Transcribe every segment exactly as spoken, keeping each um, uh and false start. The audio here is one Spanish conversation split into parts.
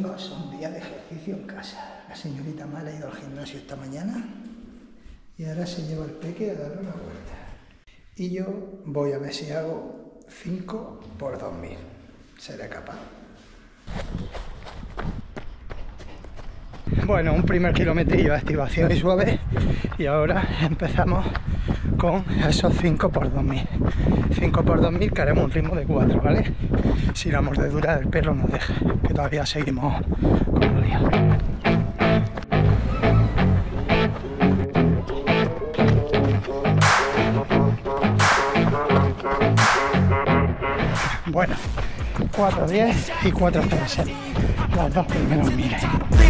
domingos son días de ejercicio en casa. La señorita Mal ha ido al gimnasio esta mañana y ahora se lleva el peque a darle una vuelta. Y yo voy a ver si hago cinco por dos mil. ¿Seré capaz? Bueno, un primer kilometrillo de activación y suave, y ahora empezamos con esos cinco por dos mil. cinco por dos mil que haremos un ritmo de cuatro, ¿vale? Si la mordedura del perro nos deja, que todavía seguimos con los días. Bueno, cuatro diez y cuatro cero seis, las dos primeras miles.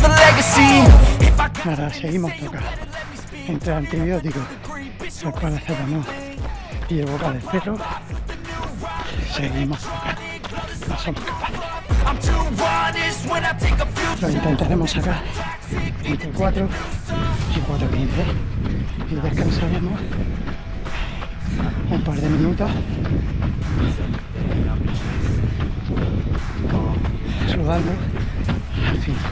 Nada, seguimos tocando. Entre antibióticos, el paracetamol y el boca del perro, seguimos tocando. No somos capaces. Lo intentaremos sacar entre cuatro y cuatro quince y descansaremos un par de minutos sudando al cinco.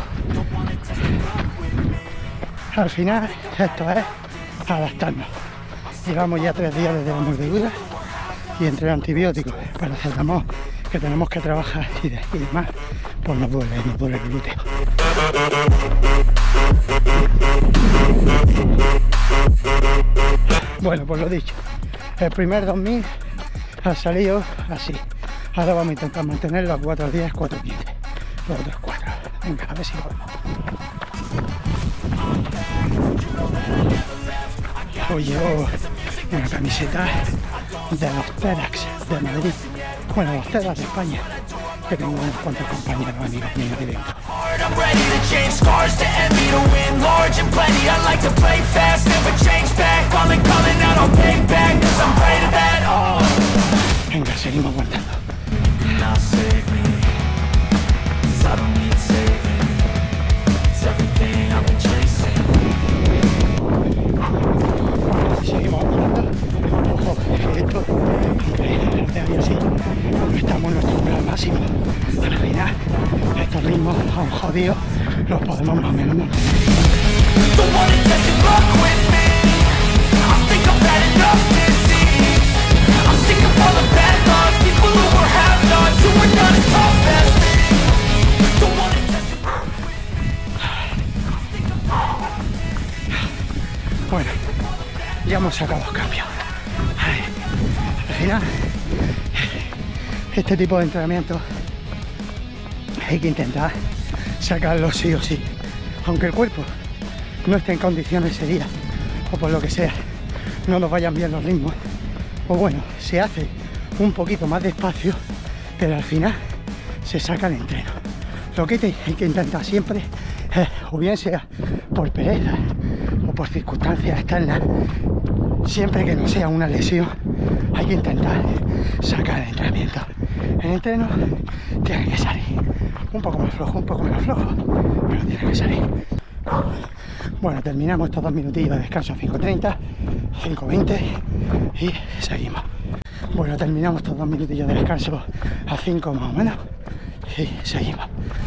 Al final esto es adaptarnos. Llevamos ya tres días desde la mordedura y entre el antibiótico, paracetamol, que tenemos que trabajar y, de, y demás, pues nos duele, nos duele el glúteo. Bueno, pues lo dicho, el primer dos mil ha salido así. Ahora vamos a intentar mantenerlo a cuatro diez, cuatro quince. Los otros cuatro. Venga, a ver si podemos. Hoy llevo una camiseta de los TEDx de Madrid. Bueno, los TEDx de España, que tengo unos cuantos compañeros amigos míos directos. Venga, seguimos aguantando. Seguimos aguantando. Ojo, esto de ahí así, estamos en nuestro umbral máximo. Al final, estos ritmos aún jodidos los podemos más o menos montar. Bueno, ya hemos sacado los cambios. Al final, este tipo de entrenamiento hay que intentar sacarlo sí o sí, aunque el cuerpo no esté en condiciones ese día, o por lo que sea no nos vayan bien los ritmos, o bueno, se hace un poquito más despacio, pero al final se saca el entreno. Lo que hay que intentar siempre es, o bien sea por pereza o por circunstancias externas, siempre que no sea una lesión, hay que intentar sacar el entrenamiento. El entreno tiene que salir un poco más flojo, un poco menos flojo, pero tiene que salir. Bueno, terminamos estos dos minutillos de descanso a cinco treinta, cinco veinte y seguimos. Bueno, terminamos estos dos minutillos de descanso a cinco más o menos y seguimos.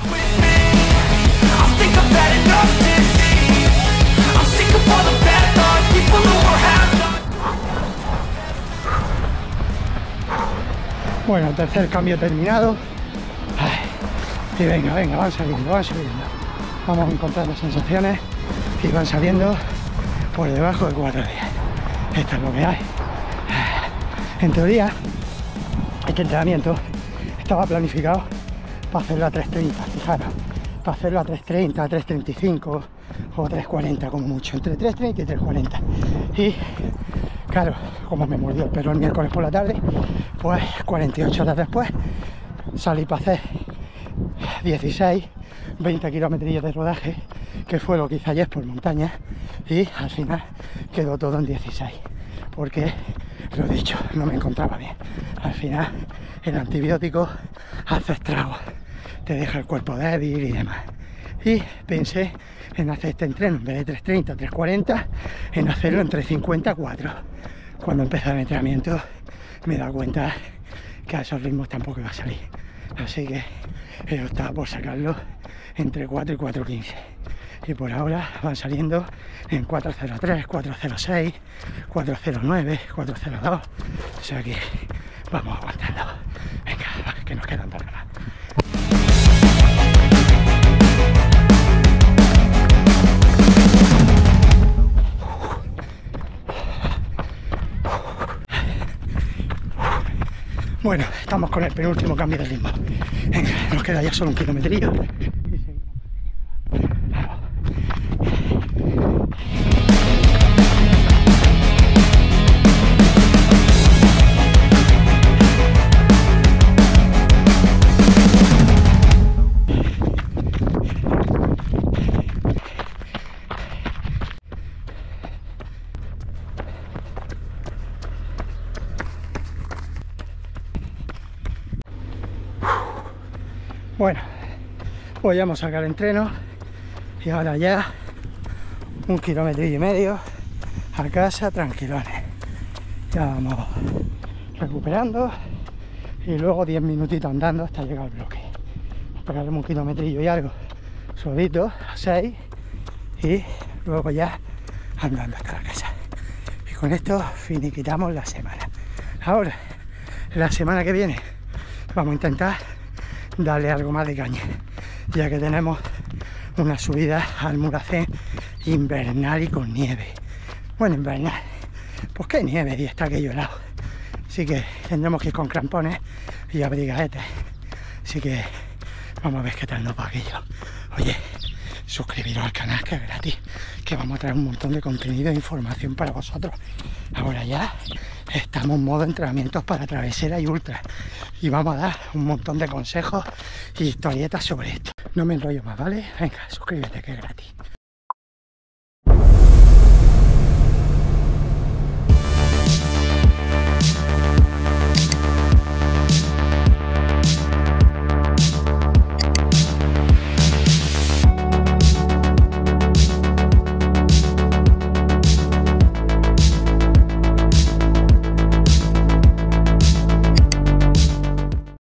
Bueno, tercer cambio terminado. Ay, y venga, venga, van saliendo, van subiendo. Vamos a encontrar las sensaciones y van saliendo por debajo de cuatro diez. Esto es lo que hay. En teoría, este entrenamiento estaba planificado para hacerlo a tres treinta, fijaros, para hacerlo a tres treinta, tres treinta y cinco o tres cuarenta como mucho, entre tres treinta y tres cuarenta. Y claro, como me mordió el perro el miércoles por la tarde, pues cuarenta y ocho horas después salí para hacer dieciséis, veinte kilómetros de rodaje, que fue lo que hice ayer por montaña, y al final quedó todo en dieciséis, porque, lo dicho, no me encontraba bien. Al final el antibiótico hace estragos, te deja el cuerpo débil y demás. Y pensé en hacer este entreno, en vez de tres treinta, tres cuarenta, en hacerlo en tres cincuenta, cuatro. Cuando empecé el entrenamiento me he dado cuenta que a esos ritmos tampoco iba a salir. Así que He optado por sacarlo entre cuatro y cuatro quince. Y por ahora van saliendo en cuatro cero tres, cuatro cero seis, cuatro cero nueve, cuatro cero dos. O sea que vamos aguantando. Venga, que nos quedan para nada. Bueno, estamos con el penúltimo cambio de ritmo. Venga, nos queda ya solo un kilometrillo. Bueno, pues ya hemos sacado el entreno y ahora ya un kilómetro y medio a casa tranquilones. Ya vamos recuperando y luego diez minutitos andando hasta llegar al bloque. Pegaremos un kilometrillo y algo solito, a seis, y luego ya andando hasta la casa. Y con esto finiquitamos la semana. Ahora, la semana que viene vamos a intentar darle algo más de caña, ya que tenemos una subida al Mulhacén invernal y con nieve. Bueno, invernal, pues qué nieve, y está aquello helado, así que tendremos que ir con crampones y abrigadetes. Así que vamos a ver qué tal nos va aquello. Oye, suscribiros al canal, que es gratis, que vamos a traer un montón de contenido e información para vosotros. Ahora ya estamos en modo entrenamientos para travesera y ultra, y vamos a dar un montón de consejos y historietas sobre esto. No me enrollo más, ¿vale? Venga, suscríbete, que es gratis.